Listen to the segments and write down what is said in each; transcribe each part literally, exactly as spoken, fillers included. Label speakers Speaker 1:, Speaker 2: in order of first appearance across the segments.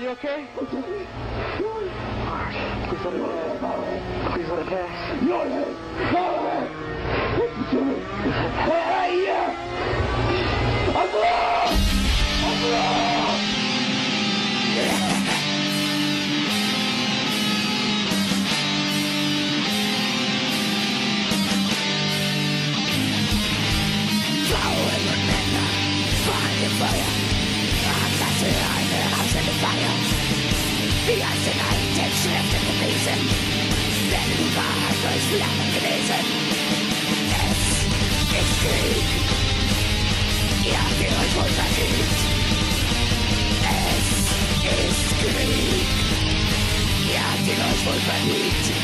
Speaker 1: you okay? Please let it pass. Please let it pass. No, no, no. Listen to me. Hey, yeah. I'm wrong. I'm wrong.
Speaker 2: Flowing remember, finding fire. I'm touching the house in the fire. The isolated shift in the reason. Then the fire goes lamination. Es ist Krieg. Ja, die euch wohl verdient. Es ist Krieg. Ja, die euch wohl verdient.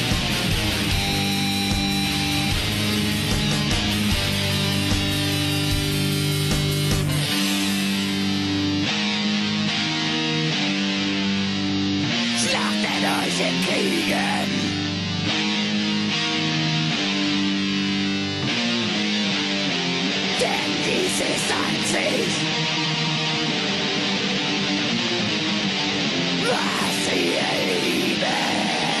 Speaker 2: Euch in Kriegen. Denn dies ist einzig, was wir lieben.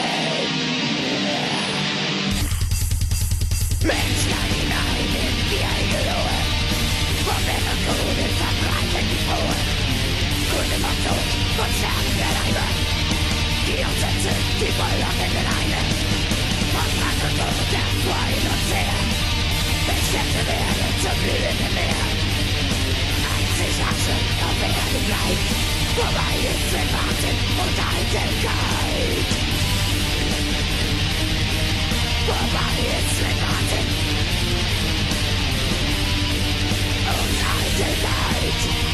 Speaker 2: Menschen hinein in die eigene Lohe, von Männern Kugeln verbreiten die Frohe. Kunde vom Tod, von Sterben der Leiber. Die Umsätze, die verlockenden Eine. Von Mann und Tod, der Freien und Seher. Beschleppte Werde zum glühenden Meer. Einzig Asche auf Erde bleibt. Vorbei ist mit Warten und Eitelkeit. Vorbei ist mit Warten und Eitelkeit.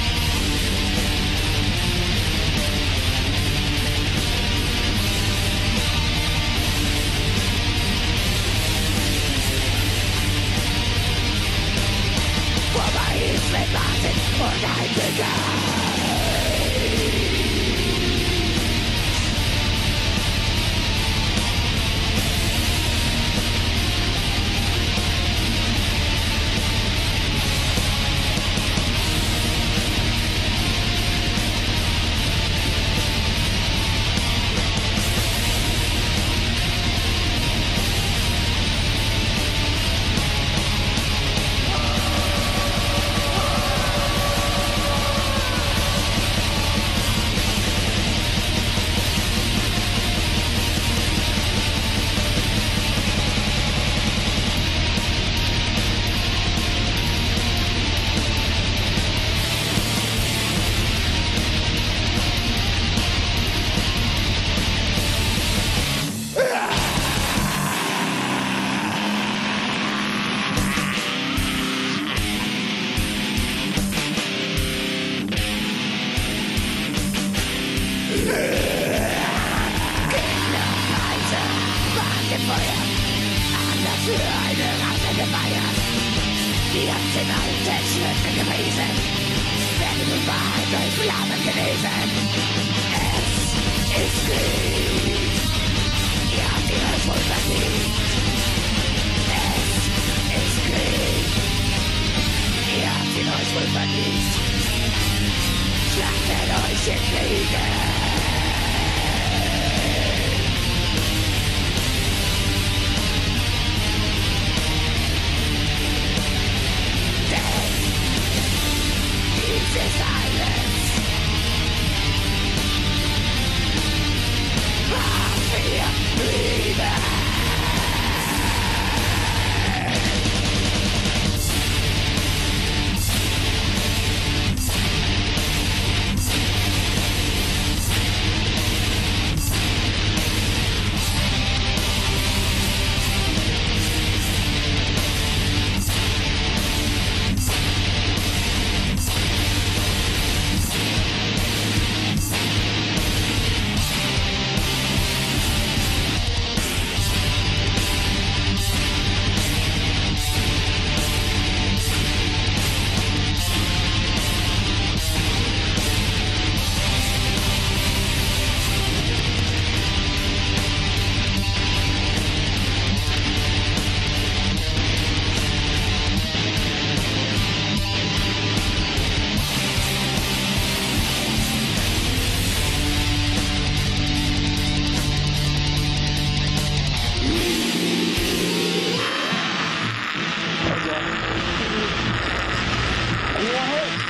Speaker 2: Vorbei ist mit Warten und Eitelkeit.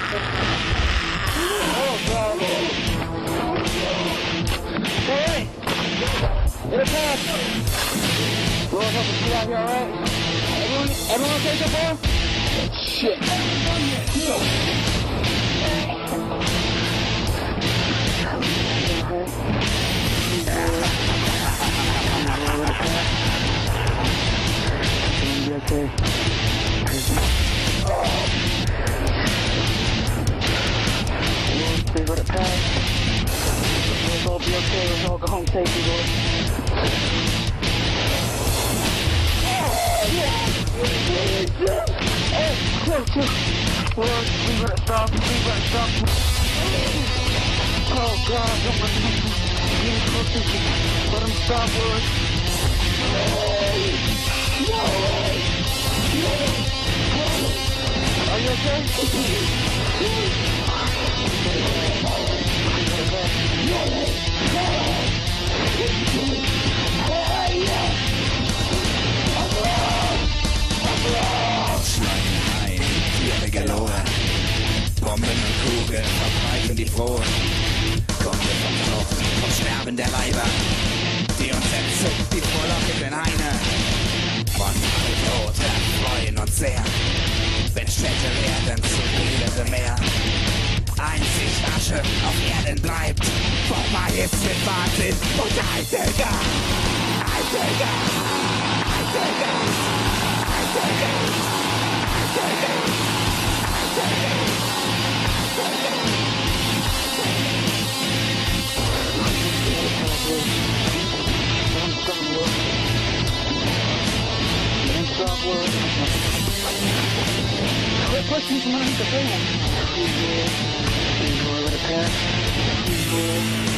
Speaker 1: Oh, God. Hey! It'll pass. Lord, help us get out here, alright? Everyone, everyone okay so far? Shit. Okay. Please let it pass. Let's all be okay. Let's all go home safely, boys. Oh, chill, chill. Lord, please let it stop. Please let it stop. Oh, God, don't let him. Get him closer. Let him stop, Lord. No way! Are you okay?
Speaker 3: Ausschneiden ein, vierige Lohe. Bomben und Kugeln verbreiten die Frohe. Kunde vom Tod, vom Sterben der Leiber, die uns entzückt, die frohlockenden Heine. Von Tod erfreuen uns sehr, wenn Städte werden zu elende Meer. Einzig Asche auf Erden bleibt, vorbei ist mit Wahnsinn und Eitelgas. Eitelgas, Eitelgas, Eitelgas, Eitelgas, Eitelgas,
Speaker 1: Quit pushing from underneath the fan. Please, Lord, let it pass. Please, Lord.